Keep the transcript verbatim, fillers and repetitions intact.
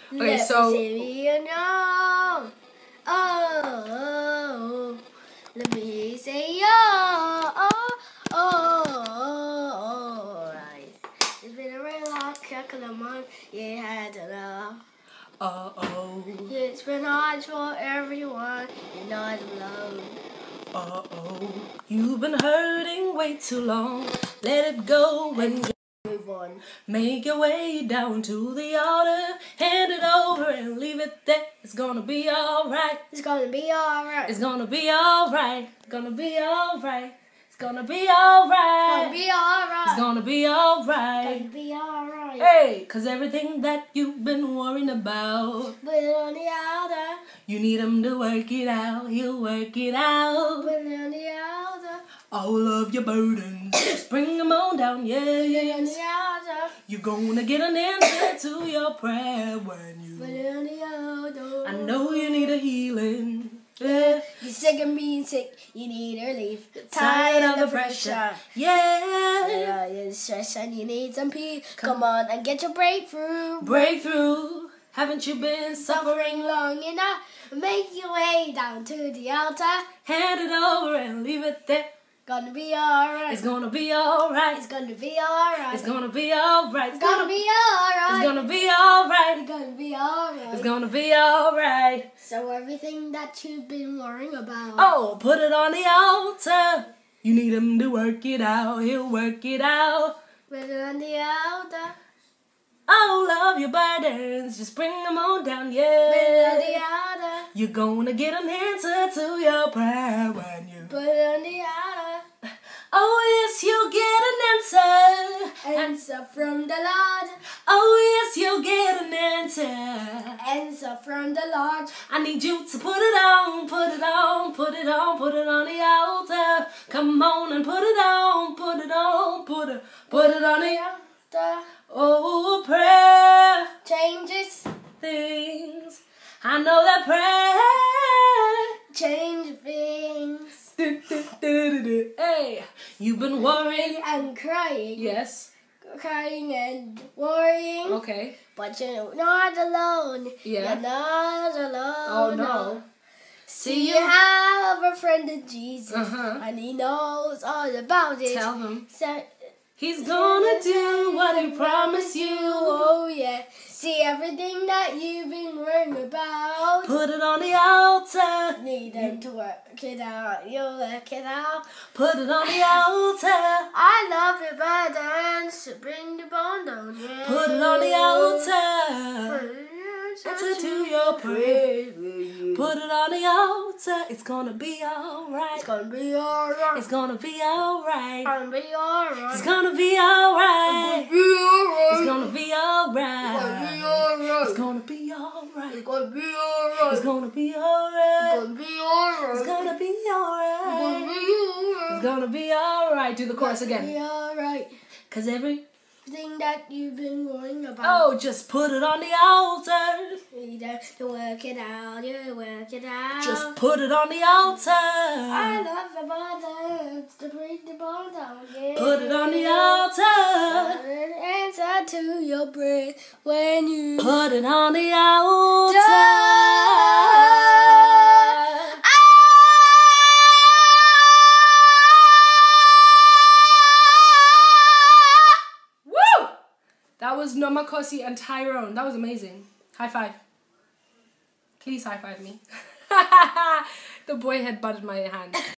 Okay, Let so me see you know. Oh, oh, let me say yo. Oh, oh, oh, right. It's been a real hot couple of months. You had to know. uh oh, It's been hard for everyone. You're not alone. uh oh, you've been hurting way too long. Let it go and Move on. make your way down to the altar. Hand it over and leave it there. It's gonna be alright. It's gonna be alright. It's gonna be alright. It's gonna be alright. It's gonna be It's alright. gonna be alright. It's gonna be alright. Gonna be alright. Hey, cause everything that you've been worrying about, Put it on the altar. you need him to work it out. He'll work it out. Put it on the altar. All of your burdens, just bring them on down, yeah, Put it on yes. the altar. You're gonna get an answer to your prayer when you, Put it on the altar. I know you need a healing, yeah. You're sick of being sick. You need relief. Tired of the pressure, yeah. Yeah, you're stressed and you need some peace. Come on and get your breakthrough. Breakthrough, haven't you been suffering? Suffering long enough. Make your way down to the altar. Hand it over and leave it there. Gonna be alright. It's gonna be alright. It's gonna be alright. It's gonna be alright. It's gonna be alright. It's gonna be alright. It's gonna be alright. It's gonna be alright. So everything that you've been worrying about. Oh, put it on the altar. You need him to work it out. He'll work it out. Put it on the altar. All of your burdens, just bring them on down, Put it on the yeah. altar. You're gonna get an answer to your prayer when you. Put it on the altar. Oh yes, you'll get an answer. Answer from the Lord. Oh yes, you'll get an answer. Answer from the Lord. I need you to put it on, put it on, put it on, put it on the altar. Come on and put it on, put it on, put it, put it on the altar. Oh, prayer Changes. things. I know that prayer Change things. Hey, you've been worrying And crying. Yes. Crying and worrying. Okay. But you're not alone. Yeah. You're not alone. Oh no. See, you have a friend in Jesus. Uh-huh. And he knows all about it. Tell him. So, He's gonna do what he promised you. Oh yeah. See everything that you've been worrying about. Put it on the altar. Need him to work it out. You'll work it out. Put it on the altar. I love your burdens. So bring the bond down. Yeah. Put it on the altar. Answer to your prayer. Put it on the altar. It's gonna be alright. It's gonna be alright. It's gonna be alright. It's gonna be alright. It's gonna be alright. It's It's gonna be alright. alright. It's gonna be alright. It's gonna be alright. It's gonna be alright. gonna be alright. It's gonna be alright. alright. It's gonna be alright. Do the chorus again. Be alright. Cause every Thing that you've been worrying about. oh, just put it on the altar. Need to work it out. You work it out. Just put it on the altar. I love the burdens to bring the bond down. Yeah. Put it on the altar. An answer to your prayer when you Put it on the altar. Woo! That was Nomakosi and Tyrone. That was amazing. High five. Please high five me. The boy had butted my hand.